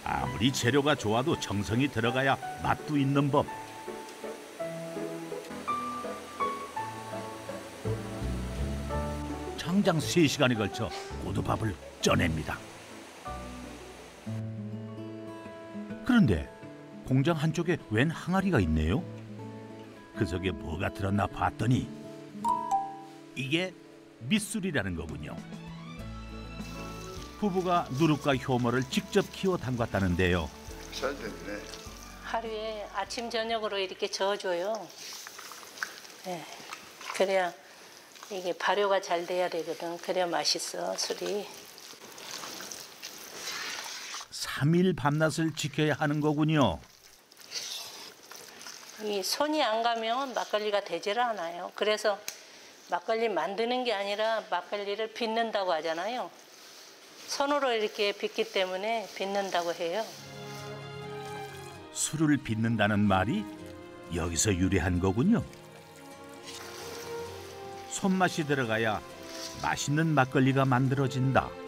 아무리 재료가 좋아도 정성이 들어가야 맛도 있는 법. 장장 3시간에 걸쳐 고두밥을 쪄냅니다. 그런데 공장 한쪽에 웬 항아리가 있네요. 그 속에 뭐가 들었나 봤더니 이게 밑술이라는 거군요. 부부가 누룩과 효모를 직접 키워 담갔다는데요. 잘 됐네. 하루에 아침 저녁으로 이렇게 저어줘요. 네. 그래야 이게 발효가 잘 돼야 되거든. 그래야 맛있어, 술이. 3일 밤낮을 지켜야 하는 거군요. 이 손이 안 가면 막걸리가 되질 않아요. 그래서 막걸리 만드는 게 아니라 막걸리를 빚는다고 하잖아요. 손으로 이렇게 빚기 때문에 빚는다고 해요. 술을 빚는다는 말이 여기서 유래한 거군요. 손맛이 들어가야 맛있는 막걸리가 만들어진다.